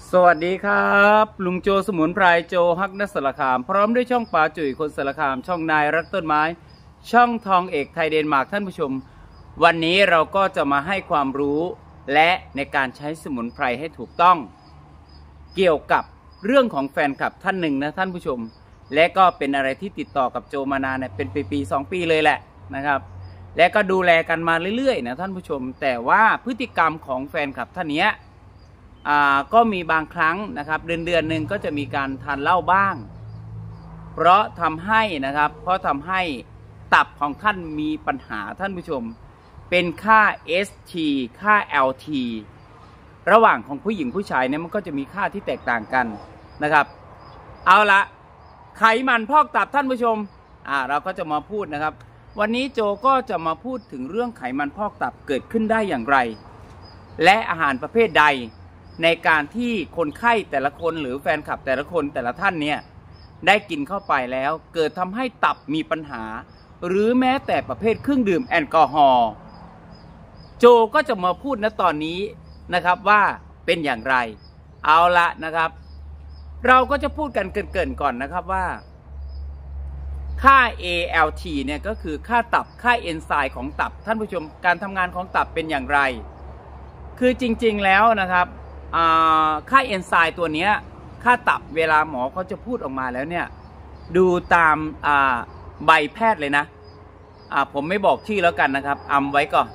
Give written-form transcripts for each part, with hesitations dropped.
สวัสดีครับลุงโจสมุนไพรโจฮักนัสสารคามพร้อมด้วยช่องป่าจุ๋ยคนสารคามช่องนายรักต้นไม้ช่องทองเอกไทยเดนมาร์กท่านผู้ชมวันนี้เราก็จะมาให้ความรู้และในการใช้สมุนไพรให้ถูกต้องเกี่ยวกับเรื่องของแฟนคลับท่านหนึ่งนะท่านผู้ชมและก็เป็นอะไรที่ติดต่อกับโจมานานเนี่ยเป็นปี2 ปีเลยแหละนะครับและก็ดูแลกันมาเรื่อยๆนะท่านผู้ชมแต่ว่าพฤติกรรมของแฟนคลับท่านนี้ก็มีบางครั้งนะครับเดือนหนึ่งก็จะมีการทานเหล้าบ้างเพราะทำให้ตับของท่านมีปัญหาท่านผู้ชมเป็นค่า ST ค่า LT ระหว่างของผู้หญิงผู้ชายเนี่ยมันก็จะมีค่าที่แตกต่างกันนะครับเอาละไขมันพอกตับท่านผู้ชมเราก็จะมาพูดนะครับวันนี้โจก็จะมาพูดถึงเรื่องไขมันพอกตับเกิดขึ้นได้อย่างไรและอาหารประเภทใดในการที่คนไข้แต่ละคนหรือแฟนคลับแต่ละคนแต่ละท่านเนี่ยได้กินเข้าไปแล้วเกิดทำให้ตับมีปัญหาหรือแม้แต่ประเภทเครื่องดื่มแอลกอฮอล์โจก็จะมาพูดณตอนนี้นะครับว่าเป็นอย่างไรเอาละนะครับเราก็จะพูดกันเกริ่นๆก่อนนะครับว่าค่า ALT เนี่ยก็คือค่าตับค่าเอนไซม์ของตับท่านผู้ชมการทำงานของตับเป็นอย่างไรคือจริงๆแล้วนะครับค่าเอนไซม์ตัวนี้ค่าตับเวลาหมอเขาจะพูดออกมาแล้วเนี่ยดูตามใบแพทย์เลยนะผมไม่บอกชื่อแล้วกันนะครับไว้ก่อน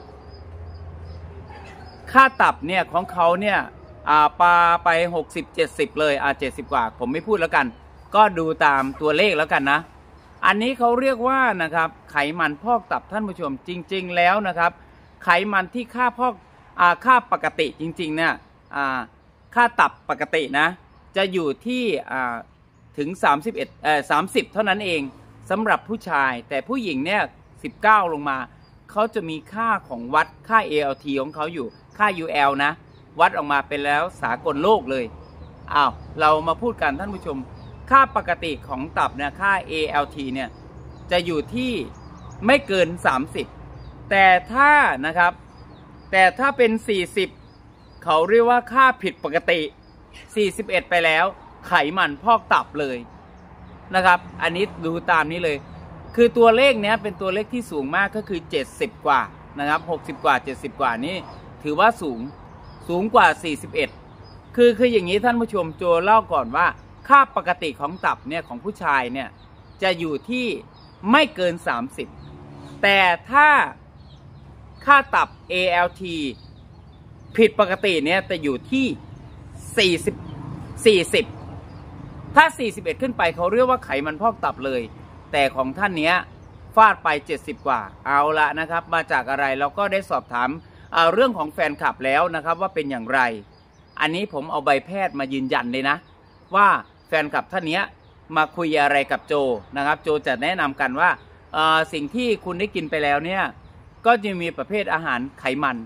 ค่าตับเนี่ยของเขาเนี่ยปาไป60-70เลย70กว่าผมไม่พูดแล้วกันก็ดูตามตัวเลขแล้วกันนะอันนี้เขาเรียกว่านะครับไขมันพอกตับท่านผู้ชมจริงๆแล้วนะครับไขมันที่ค่าปกติจริงๆเนี่ยค่าตับปกตินะจะอยู่ที่ถึง30เท่านั้นเองสำหรับผู้ชายแต่ผู้หญิงเนี่ย19ลงมาเขาจะมีค่าของวัดค่า ALT ของเขาอยู่ค่า UL นะวัดออกมาเป็นแล้วสากลโลกเลยเรามาพูดกันท่านผู้ชมค่าปกติของตับเนี่ยค่า ALT เนี่ยจะอยู่ที่ไม่เกิน30แต่ถ้าเป็น40เขาเรียกว่าค่าผิดปกติ41ไปแล้วไขมันพอกตับเลยนะครับอันนี้ดูตามนี้เลยคือตัวเลขเนี้ยเป็นตัวเลขที่สูงมากก็คือ70กว่านะครับ60กว่า70กว่านี่ถือว่าสูงกว่า41คืออย่างนี้ท่านผู้ชมโจเล่าก่อนว่าค่าปกติของตับเนี่ยของผู้ชายเนี่ยจะอยู่ที่ไม่เกิน30แต่ถ้าค่าตับ ALT ผิดปกติเนี่ยจะอยู่ที่40ถ้า41ขึ้นไปเขาเรียกว่าไขมันพอกตับเลยแต่ของท่านเนี้ยฟาดไป70กว่าเอาละนะครับมาจากอะไรเราก็ได้สอบถามเรื่องของแฟนคลับแล้วนะครับว่าเป็นอย่างไรอันนี้ผมเอาใบแพทย์มายืนยันเลยนะว่าแฟนคลับท่านเนี้ยมาคุยอะไรกับโจนะครับโจจะแนะนำกันว่าสิ่งที่คุณได้กินไปแล้วเนี่ยก็จะมีประเภทอาหารไขมัน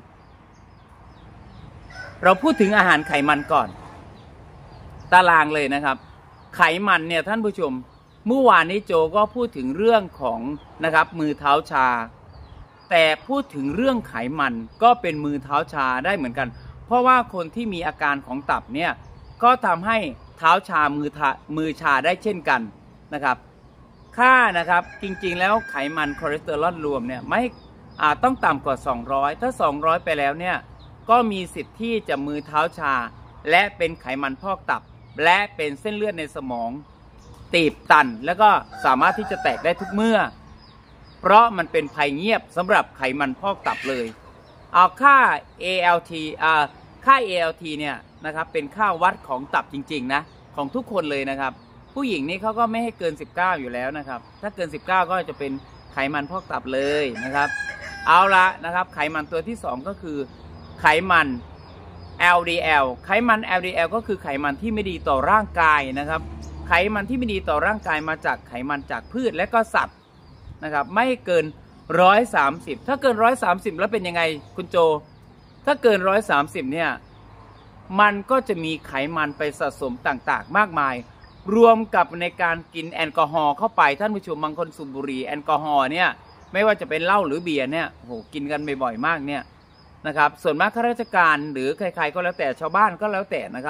เราพูดถึงอาหารไขมันก่อนตารางเลยนะครับไขมันเนี่ยท่านผู้ชมเมื่อวานนี้โจก็พูดถึงเรื่องของนะครับมือเท้าชาแต่พูดถึงเรื่องไขมันก็เป็นมือเท้าชาได้เหมือนกันเพราะว่าคนที่มีอาการของตับเนี่ยก็ทำให้เท้าชามือชาได้เช่นกันนะครับค่านะครับจริงๆแล้วไขมันคอเลสเตอรอลรวมเนี่ยไม่ต้องต่ำกว่า200ถ้า200ไปแล้วเนี่ยก็มีสิทธิ์ที่จะมือเท้าชาและเป็นไขมันพอกตับและเป็นเส้นเลือดในสมองตีบตันแล้วก็สามารถที่จะแตกได้ทุกเมื่อเพราะมันเป็นภัยเงียบสำหรับไขมันพอกตับเลยค่า ALT ค่า ALT เนี่ยนะครับเป็นค่าวัดของตับจริงๆนะของทุกคนเลยนะครับผู้หญิงนี่เขาก็ไม่ให้เกิน19อยู่แล้วนะครับถ้าเกิน19ก็จะเป็นไขมันพอกตับเลยนะครับเอาละนะครับไขมันตัวที่2ก็คือไขมัน LDL ไขมัน LDL ก็คือไขมันที่ไม่ดีต่อร่างกายนะครับไขมันที่ไม่ดีต่อร่างกายมาจากไขมันจากพืชและก็สัตว์นะครับไม่เกิน130ถ้าเกิน130แล้วเป็นยังไงคุณโจถ้าเกิน130เนี่ยมันก็จะมีไขมันไปสะสมต่างๆมากมายรวมกับในการกินแอลกอฮอล์เข้าไปท่านผู้ชมบางคนสูบบุหรี่แอลกอฮอล์เนี่ยไม่ว่าจะเป็นเหล้าหรือเบียร์เนี่ยโหกินกันบ่อยๆมากเนี่ยนะครับส่วนมากข้าราชการหรือใครๆก็แล้วแต่ชาวบ้านก็แล้วแต่นะครับ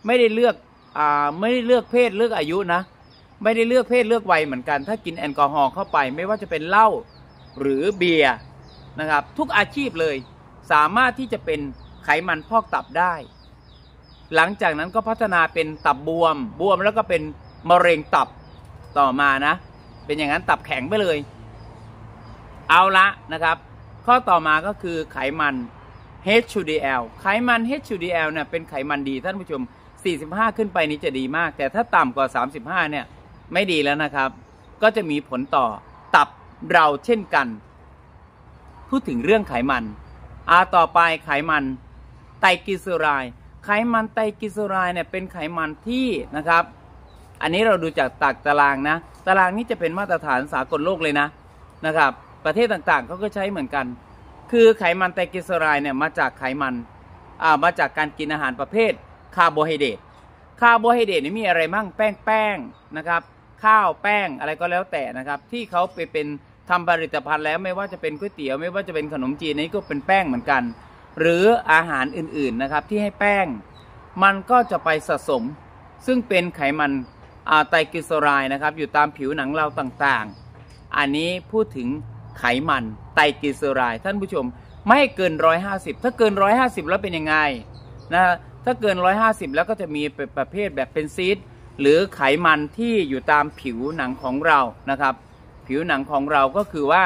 ไม่ได้เลือกไม่ได้เลือกเพศเลือกอายุนะไม่ได้เลือกเพศเลือกวัยเหมือนกันถ้ากินแอลกอฮอล์เข้าไปไม่ว่าจะเป็นเหล้าหรือเบียร์นะครับทุกอาชีพเลยสามารถที่จะเป็นไขมันพอกตับได้หลังจากนั้นก็พัฒนาเป็นตับบวมแล้วก็เป็นมะเร็งตับต่อมานะเป็นอย่างนั้นตับแข็งไปเลยเอาละนะครับข้อต่อมาก็คือไขมัน HDL ไขมัน HDL เนี่ยเป็นไขมันดีท่านผู้ชม45ขึ้นไปนี้จะดีมากแต่ถ้าต่ำกว่า35เนี่ยไม่ดีแล้วนะครับก็จะมีผลต่อตับเราเช่นกันพูดถึงเรื่องไขมันต่อไปไขมันไตรกลีเซอไรด์ไขมันไตรกลีเซอไรด์เนี่ยเป็นไขมันที่นะครับอันนี้เราดูจากตารางนะตารางนี้จะเป็นมาตรฐานสากลโลกเลยนะครับประเทศต่างๆเขาก็ใช้เหมือนกันคือไขมันไตรกลีเซอไรด์เนี่ยมาจากไขมันมาจากการกินอาหารประเภทคาร์โบไฮเดรตนี่มีอะไรมั่งแป้งนะครับข้าวแป้งอะไรก็แล้วแต่นะครับที่เขาไปเป็นทำผลิตภัณฑ์แล้วไม่ว่าจะเป็นก๋วยเตี๋ยวไม่ว่าจะเป็นขนมจีนนี่ก็เป็นแป้งเหมือนกันหรืออาหารอื่นๆนะครับที่ให้แป้งมันก็จะไปสะสมซึ่งเป็นไขมันไตรกลีเซอไรด์นะครับอยู่ตามผิวหนังเราต่างๆอันนี้พูดถึงไขมันไตรกลีเซอไรด์ท่านผู้ชมไม่ให้เกิน150ถ้าเกิน150แล้วเป็นยังไงนะถ้าเกิน150แล้วก็จะมีประเภทแบบเป็นซีสหรือไขมันที่อยู่ตามผิวหนังของเรานะครับผิวหนังของเราก็คือว่า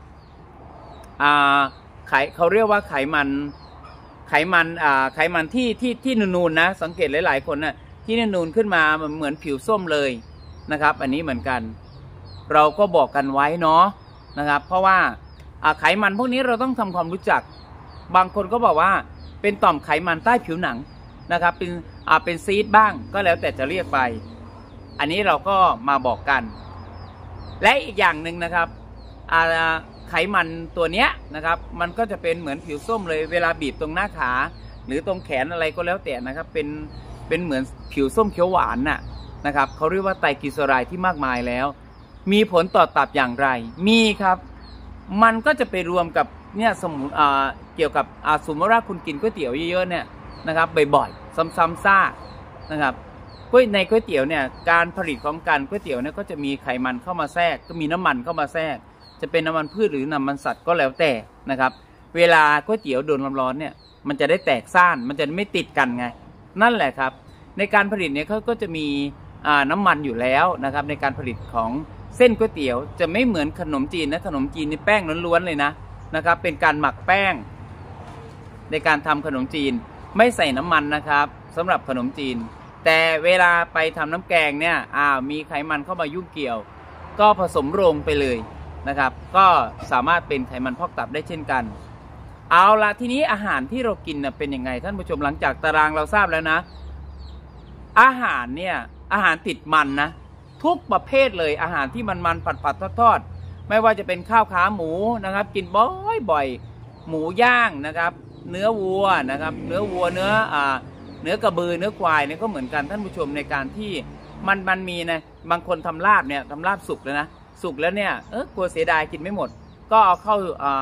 เขาเรียกว่าไขมันที่นูนๆนะสังเกตหลายๆคนนะที่นูนขึ้นมาเหมือนผิวส้มเลยนะครับอันนี้เหมือนกันเราก็บอกกันไว้เนาะนะครับเพราะว่าไขมันพวกนี้เราต้องทำความรู้จักบางคนก็บอกว่าเป็นต่อมไขมันใต้ผิวหนังนะครับเป็นซีดบ้างก็แล้วแต่จะเรียกไปอันนี้เราก็มาบอกกันและอีกอย่างหนึ่งนะครับไขมันตัวเนี้ยนะครับมันก็จะเป็นเหมือนผิวส้มเลยเวลาบีบตรงหน้าขาหรือตรงแขนอะไรก็แล้วแต่นะครับเป็นเหมือนผิวส้มเขียวหวานนะครับเขาเรียกว่าไตรกลีเซอไรด์ที่มากมายแล้วมีผลต่อตับอย่างไรมีครับมันก็จะไปรวมกับเนี่ยเกี่ยวกับสมมติว่าคุณกินก๋วยเตี๋ยวเยอะๆเนี่ยนะครับบ่อยๆซ้ำๆซากนะครับในก๋วยเตี๋ยวเนี่ยการผลิตของการก๋วยเตี๋ยวเนี่ยก็จะมีไขมันเข้ามาแทรกก็มีน้ำมันเข้ามาแทรกจะเป็นน้ำมันพืชหรือน้ำมันสัตว์ก็แล้วแต่นะครับเวลาก๋วยเตี๋ยวโดนความร้อนเนี่ยมันจะได้แตกซ่านมันจะไม่ติดกันไงนั่นแหละครับในการผลิตเนี่ยเขาก็จะมีน้ำมันอยู่แล้วนะครับในการผลิตของเส้นก๋วยเตี๋ยวจะไม่เหมือนขนมจีนนะขนมจีนนี่แป้งล้วนๆเลยนะครับเป็นการหมักแป้งในการทำขนมจีนไม่ใส่น้ำมันนะครับสำหรับขนมจีนแต่เวลาไปทำน้ำแกงเนี่ยมีไขมันเข้ามายุ่งเกี่ยวก็ผสมโรงไปเลยนะครับก็สามารถเป็นไขมันพอกตับได้เช่นกันเอาละทีนี้อาหารที่เรากินเป็นยังไงท่านผู้ชมหลังจากตารางเราทราบแล้วนะอาหารเนี่ยอาหารติดมันนะทุกประเภทเลยอาหารที่มันผัดทอดไม่ว่าจะเป็นข้าวขาหมูนะครับกินบ่อยหมูย่างนะครับเนื้อวัวนะครับเนื้อวัวเนื้อกระบือเนื้อควายเนี่ยก็เหมือนกันท่านผู้ชมในการที่มันมีนะบางคนทำลาบเนี่ยทำลาบสุกแล้วนะสุกแล้วเนี่ยกลัวเสียดายกินไม่หมดก็เอาเข้า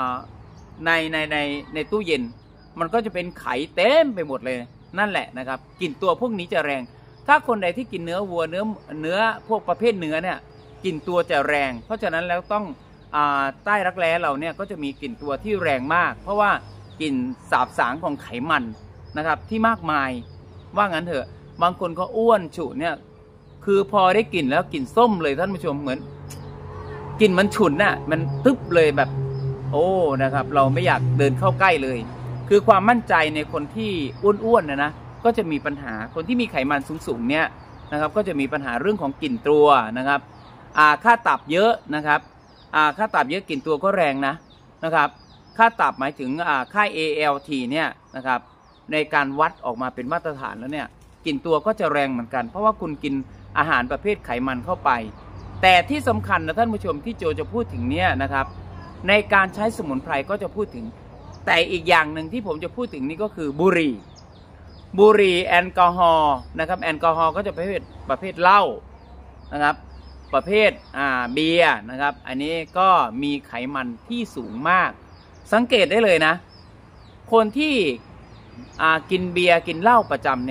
ในตู้เย็นมันก็จะเป็นไข่เต็มไปหมดเลยนั่นแหละนะครับกลิ่นตัวพวกนี้จะแรงถ้าคนใดที่กินเนื้อวัวเนื้อพวกประเภทเนื้อเนี่ยกลิ่นตัวจะแรงเพราะฉะนั้นแล้วต้องใต้รักแร้เราเนี่ยก็จะมีกลิ่นตัวที่แรงมากเพราะว่ากลิ่นสาบสางของไขมันนะครับที่มากมายว่างั้นเถอะบางคนก็อ้วนฉุเนี่ยคือพอได้กลิ่นแล้วกลิ่นส้มเลยท่านผู้ชมเหมือนกลิ่นมันฉุนน่ะมันตึ๊บเลยแบบโอ้นะครับเราไม่อยากเดินเข้าใกล้เลยคือความมั่นใจในคนที่อ้วนๆนะก็จะมีปัญหาคนที่มีไขมันสูงๆเนี่ยนะครับก็จะมีปัญหาเรื่องของกลิ่นตัวนะครับค่าตับเยอะนะครับค่าตับเยอะกลิ่นตัวก็แรงนะครับค่าตับหมายถึงค่า ALT เนี่ยนะครับในการวัดออกมาเป็นมาตรฐานแล้วเนี่ยกลิ่นตัวก็จะแรงเหมือนกันเพราะว่าคุณกินอาหารประเภทไขมันเข้าไปแต่ที่สำคัญนะท่านผู้ชมที่โจจะพูดถึงเนี่ยนะครับในการใช้สมุนไพรก็จะพูดถึงแต่อีกอย่างหนึ่งที่ผมจะพูดถึงนี่ก็คือบุหรี่แอลกอฮอล์นะครับแอลกอฮอล์ก็จะประเภทเหล้านะครับประเภทเบียร์นะครับอันนี้ก็มีไขมันที่สูงมากสังเกตได้เลยนะคนที่กินเบียร์กินเหล้าประจำเนี่ย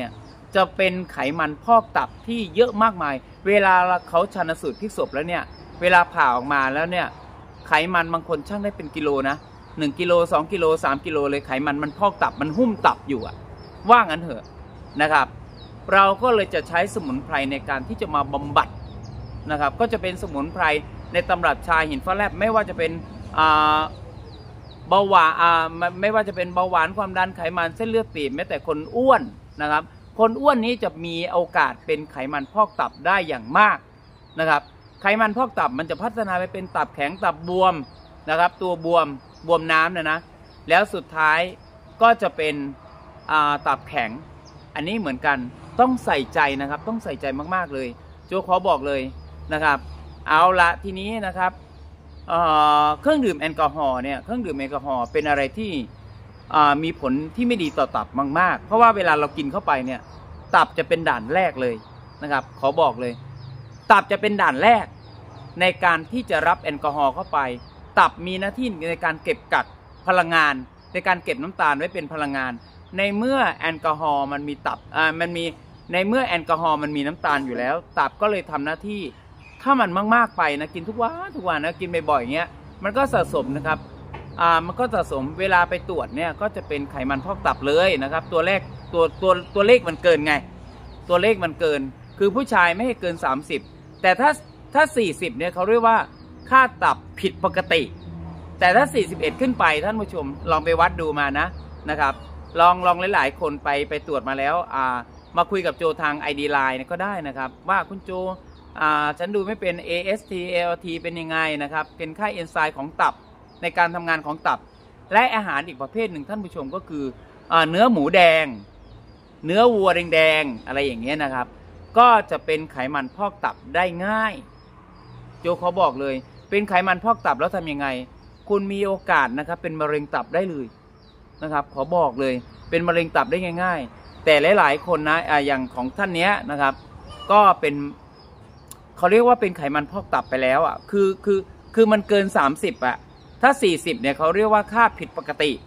จะเป็นไขมันพอกตับที่เยอะมากมายเวลาเขาชันสูตรพลิกศพแล้วเนี่ยเวลาผ่าออกมาแล้วเนี่ยไขมันบางคนชั่งได้เป็นกิโลนะ1 กิโล 2 กิโล 3 กิโลเลยไขมันพอกตับมันหุ้มตับอยู่ว่างั้นเถอะนะครับเราก็เลยจะใช้สมุนไพรในการที่จะมาบำบัดนะครับก็จะเป็นสมุนไพรในตำรับชาหินฟ้าแลบไม่ว่าจะเป็นเบาหวานไม่ว่าจะเป็นเบาหวานความดันไขมันเส้นเลือดตีบแม้แต่คนอ้วนนะครับคนอ้วนนี้จะมีโอกาสเป็นไขมันพอกตับได้อย่างมากนะครับไขมันพอกตับมันจะพัฒนาไปเป็นตับแข็งตับบวมนะครับตัวบวมน้ำนะแล้วสุดท้ายก็จะเป็นตับแข็งอันนี้เหมือนกันต้องใส่ใจนะครับต้องใส่ใจมากๆเลยโจขอบอกเลยนะครับเอาละทีนี้นะครับเครื่องดื่มแอลกอฮอล์เนี่ยเครื่องดื่มแอลกอฮอล์เป็นอะไรที่มีผลที่ไม่ดีต่อตับมากๆเพราะว่าเวลาเรากินเข้าไปเนี่ยตับจะเป็นด่านแรกเลยนะครับขอบอกเลยตับจะเป็นด่านแรกในการที่จะรับแอลกอฮอล์เข้าไปตับมีหน้าที่ในการเก็บกักพลังงานในการเก็บน้ำตาลไว้เป็นพลังงานในเมื่อแอลกอฮอล์มันมีตับในเมื่อแอลกอฮอล์มันมีน้ำตาลอยู่แล้วตับก็เลยทำหน้าที่ถ้ามันมากๆไปนะกินทุกวันนะกินบ่อยๆอย่างเงี้ยมันก็สะสมนะครับมันก็สะสมเวลาไปตรวจเนี่ยก็จะเป็นไขมันพอกตับเลยนะครับตัวเลขมันเกินไงตัวเลขมันเกินคือผู้ชายไม่ให้เกิน30แต่ถ้า40เนี่ยเขาเรียกว่าค่าตับผิดปกติแต่ถ้า41ขึ้นไปท่านผู้ชมลองไปวัดดูมานะครับลองหลายๆคนไปตรวจมาแล้วมาคุยกับโจทาง ID Line ก็ได้นะครับว่าคุณโจฉันดูไม่เป็น AST ALT เป็นยังไงนะครับเป็นค่าเอนไซม์ของตับในการทำงานของตับและอาหารอีกประเภทหนึ่งท่านผู้ชมก็คือเนื้อหมูแดงเนื้อวัวแดงๆอะไรอย่างเงี้ยนะครับก็จะเป็นไขมันพอกตับได้ง่ายโจเขาบอกเลยเป็นไขมันพอกตับแล้วทำยังไงคุณมีโอกาสนะครับเป็นมะเร็งตับได้เลยนะครับขอบอกเลยเป็นมะเร็งตับได้ง่ายๆแต่หลายๆคนนะอย่างของท่านเนี้ยนะครับก็เป็นเขาเรียกว่าเป็นไขมันพอกตับไปแล้วคือมันเกิน30ถ้า40เนี่ยเขาเรียกว่าค่าผิดปกติ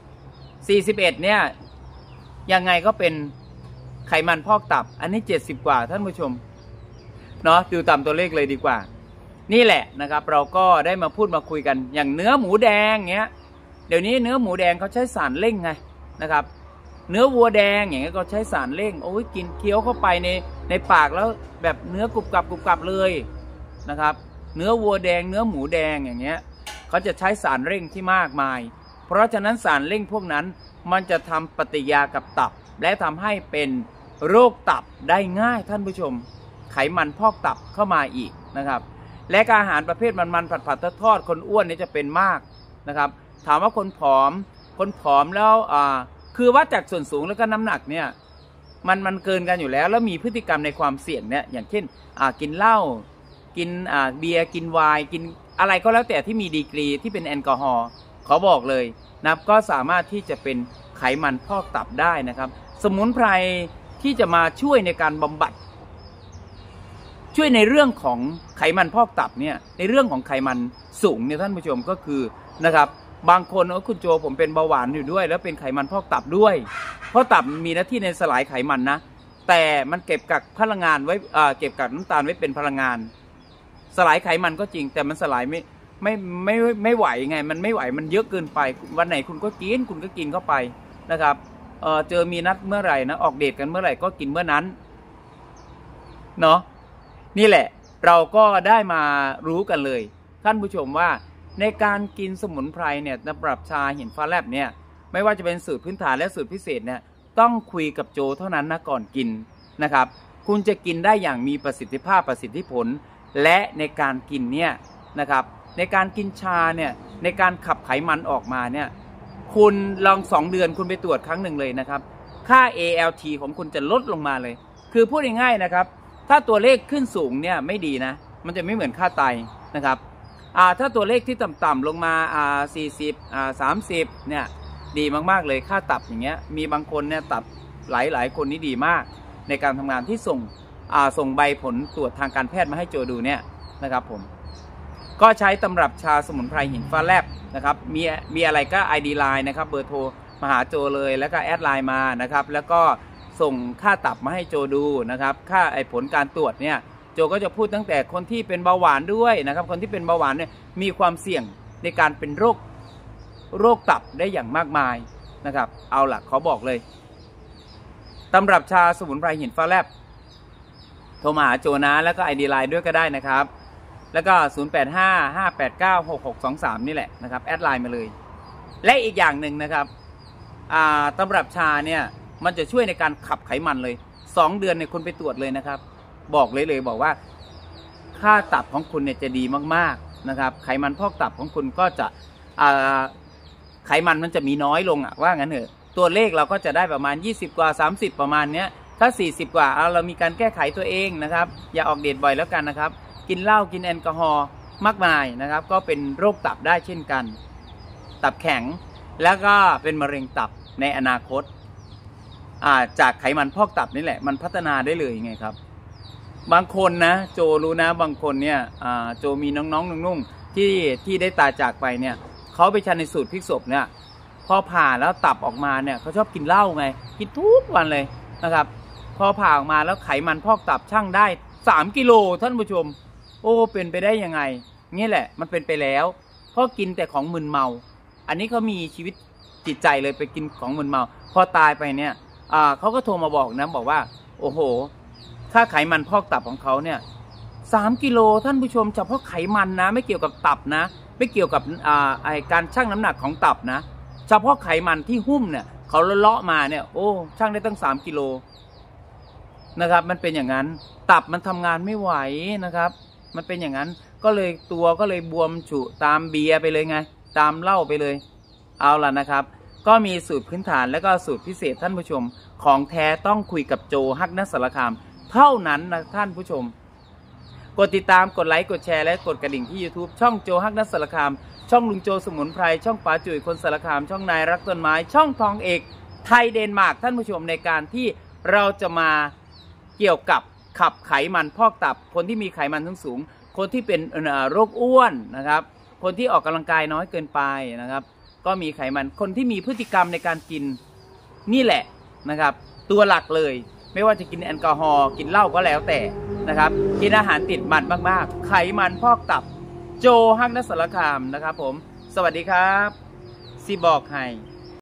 41เนี่ยยังไงก็เป็นไขมันพอกตับอันนี้70กว่าท่านผู้ชมเนาะดูตามตัวเลขเลยดีกว่านี่แหละนะครับเราก็ได้มาพูดมาคุยกันอย่างเนื้อหมูแดงเงี้ยเดี๋ยวนี้เนื้อหมูแดงเขาใช้สารเร่งไงนะครับเนื้อวัวแดงอย่างเงี้ยก็ใช้สารเร่งโอ้ยกินเคี้ยวเข้าไปในปากแล้วแบบเนื้อกรุบกรับเลยนะครับเนื้อวัวแดงเนื้อหมูแดงอย่างเงี้ยเขาจะใช้สารเร่งที่มากมายเพราะฉะนั้นสารเร่งพวกนั้นมันจะทำปฏิกิริยากับตับและทำให้เป็นโรคตับได้ง่ายท่านผู้ชมไขมันพอกตับเข้ามาอีกนะครับและอาหารประเภทมันผัดทอดคนอ้วนนี่จะเป็นมากนะครับถามว่าคนผอมแล้วคือวัดจากส่วนสูงแล้วก็น้ำหนักเนี่ยมันเกินกันอยู่แล้วมีพฤติกรรมในความเสี่ยงเนี่ยอย่างเช่นกินเหล้ากินเบียร์กินไวน์กินอะไรก็แล้วแต่ที่มีดีกรีที่เป็นแอลกอฮอล์เขาบอกเลยนะก็สามารถที่จะเป็นไขมันพอกตับได้นะครับสมุนไพรที่จะมาช่วยในการบำบัดช่วยในเรื่องของไขมันพอกตับเนี่ยในเรื่องของไขมันสูงเนี่ยท่านผู้ชมก็คือนะครับบางคนคุณโจผมเป็นเบาหวานอยู่ด้วยแล้วเป็นไขมันพอกตับด้วยเพราะตับมีหน้าที่ในสลายไขมันนะแต่มันเก็บกักพลังงานไว้เก็บกักน้ำตาลไว้เป็นพลังงานสลายไขมันก็จริงแต่มันสลายไม่ไหวไงมันไม่ไหวมันเยอะเกินไปวันไหนคุณก็กินเข้าไปนะครับเจอมีนัดเมื่อไหร่นะออกเดทกันเมื่อไหร่ก็กินเมื่อนั้นเนาะนี่แหละเราก็ได้มารู้กันเลยท่านผู้ชมว่าในการกินสมุนไพรเนี่ยสำหรับชาหินฟ้าแลบเนี่ยไม่ว่าจะเป็นสูตรพื้นฐานและสูตรพิเศษเนี่ยต้องคุยกับโจเท่านั้นนะก่อนกินนะครับคุณจะกินได้อย่างมีประสิทธิภาพประสิทธิผลและในการกินเนี่ยนะครับในการกินชาเนี่ยในการขับไขมันออกมาเนี่ยคุณลอง2 เดือนคุณไปตรวจครั้งหนึ่งเลยนะครับค่า ALT ของคุณจะลดลงมาเลยคือพูดง่ายๆนะครับถ้าตัวเลขขึ้นสูงเนี่ยไม่ดีนะมันจะไม่เหมือนค่าไตนะครับถ้าตัวเลขที่ต่ำๆลงมา40 30เนี่ยดีมากๆเลยค่าตับอย่างเงี้ยมีบางคนเนี่ยตับหลายคนนี่ดีมากในการทำงานที่ส่งใบผลตรวจทางการแพทย์มาให้โจดูเนี่ยนะครับผมก็ใช้ตำรับชาสมุนไพรหินฟ้าแลบนะครับมีอะไรก็ ID Line นะครับเบอร์โทรมาหาโจเลยแล้วก็แอดไลน์มานะครับแล้วก็ส่งค่าตับมาให้โจดูนะครับค่าผลการตรวจเนี่ยโจก็จะพูดตั้งแต่คนที่เป็นเบาหวานด้วยนะครับคนที่เป็นเบาหวานเนี่ยมีความเสี่ยงในการเป็นโรคตับได้อย่างมากมายนะครับเอาล่ะขอบอกเลยตำรับชาสมุนไพรหินฟ้าแลบโทรมาหาโจนะแล้วก็ID ไลน์ด้วยก็ได้นะครับแล้วก็0855896623นี่แหละนะครับแอดไลน์มาเลยและอีกอย่างหนึ่งนะครับตำรับชาเนี่ยมันจะช่วยในการขับไขมันเลย2 เดือนเนี่ยคุณไปตรวจเลยนะครับบอกเลยบอกว่าค่าตับของคุณเนี่ยจะดีมากๆนะครับไขมันพอกตับของคุณก็จะไขมันมันจะมีน้อยลงว่างั้นเถอะตัวเลขเราก็จะได้ประมาณ20กว่า30ประมาณเนี้ยถ้า40กว่าเรามีการแก้ไขตัวเองนะครับอย่าออกเดทบ่อยแล้วกันนะครับกินเหล้ากินแอลกอฮอล์มากมายนะครับก็เป็นโรคตับได้เช่นกันตับแข็งแล้วก็เป็นมะเร็งตับในอนาคตจากไขมันพอกตับนี่แหละมันพัฒนาได้เลยไงครับบางคนนะโจรู้นะบางคนเนี่ยโจมีน้องๆนุ่งๆที่ได้ตายจากไปเนี่ยเขาไปชันสูตรพลิกศพเนี่ยพอผ่าแล้วตับออกมาเนี่ยเขาชอบกินเหล้าไงกินทุกวันเลยนะครับพอผ่าออกมาแล้วไขมันพอกตับชั่งได้3 กิโลท่านผู้ชมโอ้เป็นไปได้ยังไงนี่แหละมันเป็นไปแล้วเพราะกินแต่ของมึนเมาอันนี้เขามีชีวิตจิตใจเลยไปกินของมึนเมาพอตายไปเนี่ยเขาก็โทรมาบอกนะบอกว่าโอ้โหค่าไขมันพอกตับของเขาเนี่ย3 กิโลท่านผู้ชมเฉพาะไขมันนะไม่เกี่ยวกับตับนะไม่เกี่ยวกับการชั่งน้ำหนักของตับนะเฉพาะไขมันที่หุ้มเนี่ยเขาเลาะมาเนี่ยโอ้ชั่งได้ตั้ง3 กิโลนะครับมันเป็นอย่างนั้นตับมันทำงานไม่ไหวนะครับมันเป็นอย่างนั้นก็เลยตัวก็เลยบวมฉุตามเบียร์ไปเลยไงตามเหล้าไปเลยเอาล่ะนะครับก็มีสูตรพื้นฐานและก็สูตรพิเศษท่านผู้ชมของแท้ต้องคุยกับโจฮักนัสสารคามเท่านั้นนะท่านผู้ชมกดติดตามกดไลค์กดแชร์และกดกระดิ่งที่ YouTube ช่องโจฮักนัสสารคามช่องลุงโจสมุนไพรช่องป๋าจุ๋ยคนสารคามช่องนายรักต้นไม้ช่องทองเอกไทยเดนมาร์กท่านผู้ชมในการที่เราจะมาเกี่ยวกับขับไขมันพอกตับคนที่มีไขมันสูงคนที่เป็นโรคอ้วนนะครับคนที่ออกกำลังกายน้อยเกินไปนะครับก็มีไขมันคนที่มีพฤติกรรมในการกินนี่แหละนะครับตัวหลักเลยไม่ว่าจะกินแอลกอฮอล์กินเหล้าก็แล้วแต่นะครับกินอาหารติดมันมากๆไขมันพอกตับโจฮักนัสสารคามนะครับผมสวัสดีครับสิบอกให้